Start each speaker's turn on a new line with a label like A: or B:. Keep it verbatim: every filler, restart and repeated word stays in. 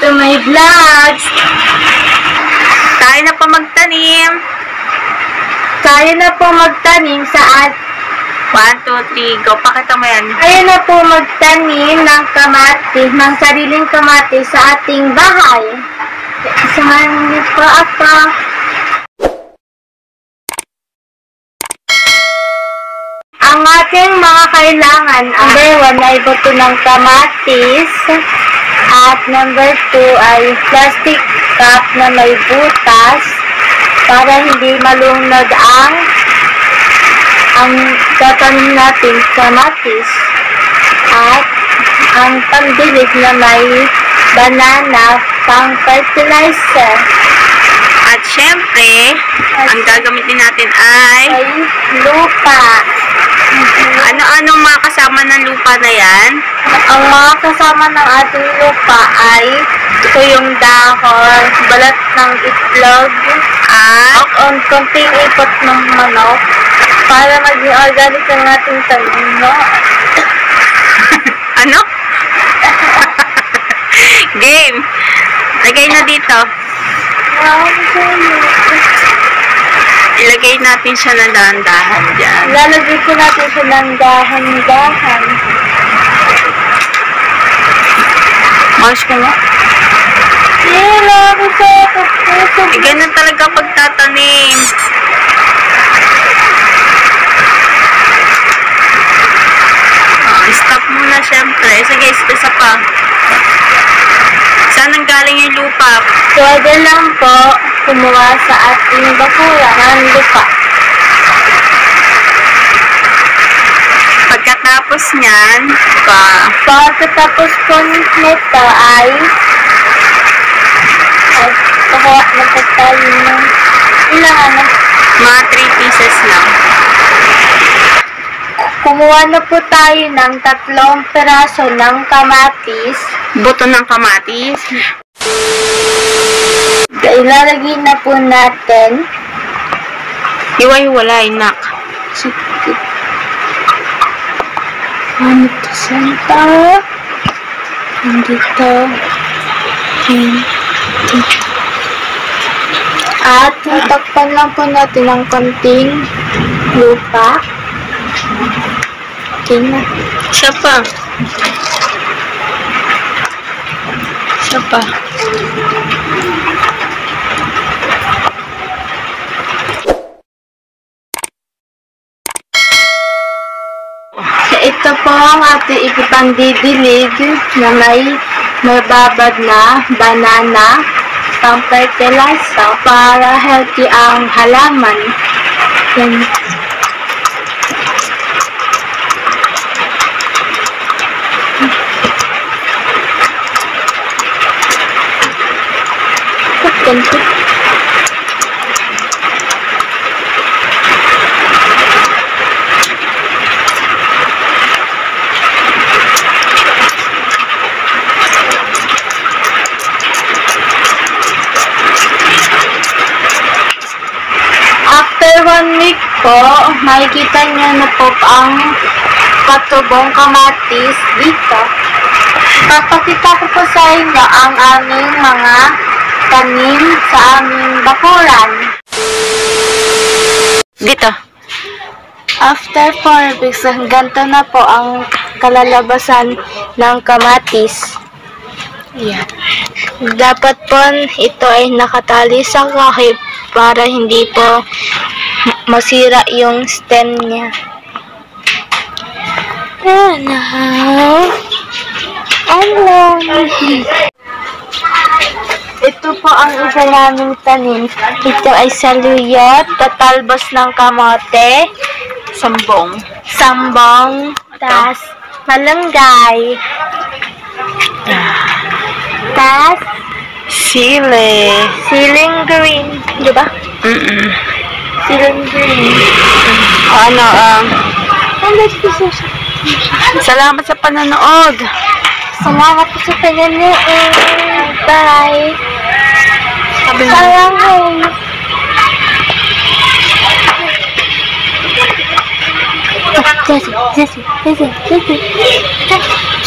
A: to my vlogs! Tayo na po magtanim. Tayo na po magtanim sa at one, two, three, go. Pakita mo yan. Tayo na po magtanim ng kamatis, ng sariling kamatis sa ating bahay. Samahan niyo po ako. Ang ating mga kailangan, number one ay buto ng kamatis. At number two ay plastic cup na may butas para hindi malunod ang ang tatanim natin kamatis. At ang pambilig na may banana pang fertilizer. At syempre, At ang gagamitin natin ay, ay lupa. Ano-anong mga kasama ng lupa na yan? Ang mga kasama ng ating lupa ay ito yung dahon, balat ng itlog, at ang konting ipot ng manok para maging organic ang ating tanim. Ano? Game! Lagay na dito. Ilagay natin siya ng dahan-dahan dyan. Lalagay ko natin siya ng dahan-dahan. Maus ko nga. Ilagay ko ito. Eh, ganun talaga pagtatanim. Oh, stop muna syempre. Sige, isa pa. Saan ang galing yung lupa? Pwede lang po kumuha sa ating bakura ng lupa. Pagkatapos niyan, pa, pagkatapos po nito ay ay kukuha na po tayo ng ilang ano? Mga three pieces lang. Kumuha na po tayo ng tatlong peraso ng kamatis. Buto ng kamatis. Ilalagay na po natin. Iwa-iwalay, nak. Sige. Ano ito, Santa? Nandito. Nandito. At takpan lang po natin ng konting lupa. Okay na. Siya pa. Siya pa. Ito po ang ating ipipangdidilig na may mababad na banana pang fertilizer para healthy ang halaman. Yan. Ganito. After one week po, makikita niyo na po ang patubong kamatis dito. Papakita ko po sa inyo ang aming mga tanim sa aming bakuran. Dito. After four weeks, ganito na po ang kalalabasan ng kamatis. Yan. Dapat po ito ay nakatali sa kahip para hindi po masira yung stem niya. Ano? Ano? Ito po ang isa naming tanim. Ito ay saluyot, tatalbos ng kamote, sambong, sambong, tas malunggay, tas sili, siling green, di ba? Mm-mm. Siling green. Ano, um, salamat sa panonood. Salamat po sa panonood. Bye. Sayang home. Jesse, Jesse, Jesse, Jesse.